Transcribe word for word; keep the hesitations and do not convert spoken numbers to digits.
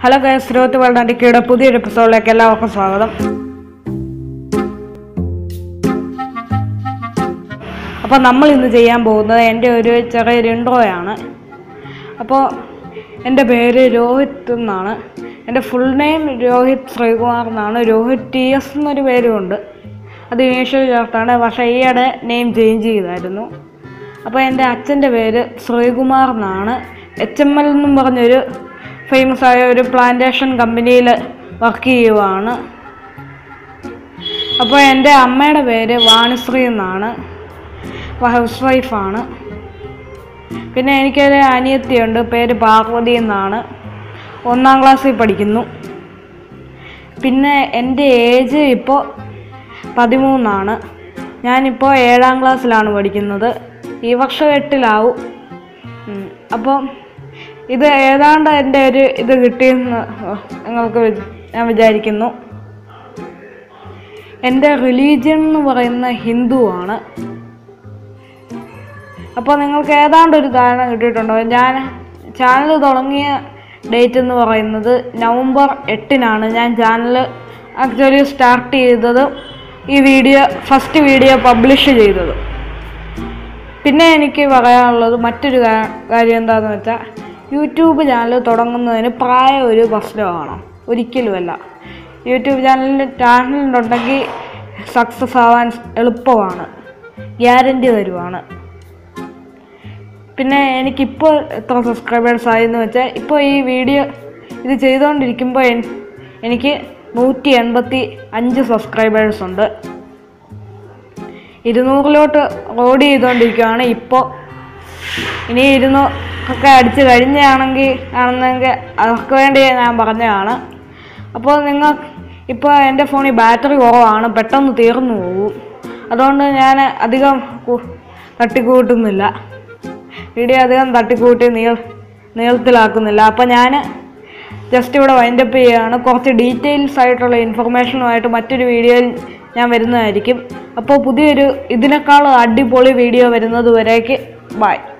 Hello guys, ഇരുപത്തി world പുതിയൊരു എപ്പിസോഡിലേക്ക് എല്ലാവർക്കും സ്വാഗതം. അപ്പോൾ നമ്മൾ ഇന്ന് ചെയ്യാൻ പോകുന്നത് എൻ്റെ ഒരു ചെറിയൊരു ഇൻട്രോയാണ്. അപ്പോൾ എൻ്റെ പേര് രോഹിത് എന്നാണ്. എൻ്റെ ഫുൾ നെയിം രോഹിത് ശ്രീകുമാർ എന്നാണ്. രോഹിത് ടി എസ് എന്നൊരു പേരുമുണ്ട്. അത് ഇനീഷ്യൽ ചേർത്താണ്, പക്ഷേ ഈയിടെ നെയിം ചേഞ്ച് ചെയ്തായിരുന്നു. അപ്പോൾ എൻ്റെ അച്ഛൻ്റെ പേര് ശ്രീകുമാർ എന്നാണ്. എച്ച് എം എൽ എന്നും പറഞ്ഞൊരു ഫേമസ് ആയ ഒരു പ്ലാന്റേഷൻ കമ്പനിയിൽ വർക്ക് ചെയ്യുവാണ്. അപ്പോൾ എൻ്റെ അമ്മയുടെ പേര് വാണിശ്രീ എന്നാണ്. ഹൗസ് വൈഫാണ്. പിന്നെ എനിക്കൊരു അനിയത്തിയുണ്ട്, പേര് പാർവതി എന്നാണ്. ഒന്നാം ക്ലാസ്സിൽ പഠിക്കുന്നു. പിന്നെ എൻ്റെ ഏജ് ഇപ്പോൾ പതിമൂന്നാണ്. ഞാനിപ്പോൾ ഏഴാം ക്ലാസ്സിലാണ് പഠിക്കുന്നത്. ഈ വർഷം എട്ടിലാവും. അപ്പോൾ ഇത് ഏതാണ്ട് എൻ്റെ ഒരു ഇത് കിട്ടിയെന്ന് നിങ്ങൾക്ക് ഞാൻ വിചാരിക്കുന്നു. എൻ്റെ റിലീജിയൻ എന്ന് പറയുന്ന ഹിന്ദുവാണ്. അപ്പോൾ നിങ്ങൾക്ക് ഏതാണ്ട് ഒരു ധാരണ കിട്ടിയിട്ടുണ്ടോ? ഞാൻ ചാനൽ തുടങ്ങിയ ഡേറ്റ് എന്ന് പറയുന്നത് നവംബർ എട്ടിനാണ്. ഞാൻ ചാനൽ ആക്ച്വലി സ്റ്റാർട്ട് ചെയ്തത്, ഈ വീഡിയോ ഫസ്റ്റ് വീഡിയോ പബ്ലിഷ് ചെയ്തത്. പിന്നെ എനിക്ക് പറയാനുള്ളത് മറ്റൊരു കാര്യം എന്താണെന്ന് വെച്ചാൽ, യൂട്യൂബ് ചാനൽ തുടങ്ങുന്നതിന് പ്രായം ഒരു പ്രശ്നമാണോ? ഒരിക്കലുമല്ല. യൂട്യൂബ് ചാനലിൽ ചാനലുണ്ടെങ്കിൽ സക്സസ് ആവാൻ എളുപ്പമാണ്, ഗ്യാരൻറ്റി തരുവാണ്. പിന്നെ എനിക്കിപ്പോൾ എത്ര സബ്സ്ക്രൈബേഴ്സ് ആയെന്ന് വെച്ചാൽ, ഇപ്പോൾ ഈ വീഡിയോ ഇത് ചെയ്തുകൊണ്ടിരിക്കുമ്പോൾ എനിക്ക് നൂറ്റി എൺപത്തി അഞ്ച് സബ്സ്ക്രൈബേഴ്സ് ഉണ്ട്. ഇരുന്നൂറിലോട്ട് റോഡ് ചെയ്തുകൊണ്ടിരിക്കുകയാണ് ഇപ്പോൾ. ഇനി ഇരുന്നൂറൊക്കെ അടിച്ച് കഴിഞ്ഞാണെങ്കിൽ ആണെന്നെങ്കിൽ അവർക്ക് വേണ്ടി ഞാൻ പറഞ്ഞതാണ്. അപ്പോൾ നിങ്ങൾ ഇപ്പോൾ എൻ്റെ ഫോണിൽ ബാറ്ററി കുറവാണ്, പെട്ടെന്ന് തീർന്നു പോകും. അതുകൊണ്ട് ഞാൻ അധികം തട്ടിക്കൂട്ടുന്നില്ല, വീഡിയോ അധികം തട്ടിക്കൂട്ടി നീൾ നീളത്തിലാക്കുന്നില്ല. അപ്പോൾ ഞാൻ ജസ്റ്റ് ഇവിടെ വൈൻഡപ്പ് ചെയ്യുകയാണ്. കുറച്ച് ഡീറ്റെയിൽസ് ആയിട്ടുള്ള ഇൻഫർമേഷനുമായിട്ട് മറ്റൊരു വീഡിയോയിൽ ഞാൻ വരുന്നതായിരിക്കും. അപ്പോൾ പുതിയൊരു ഇതിനേക്കാൾ അടിപൊളി വീഡിയോ വരുന്നത് വരേക്ക് ബൈ.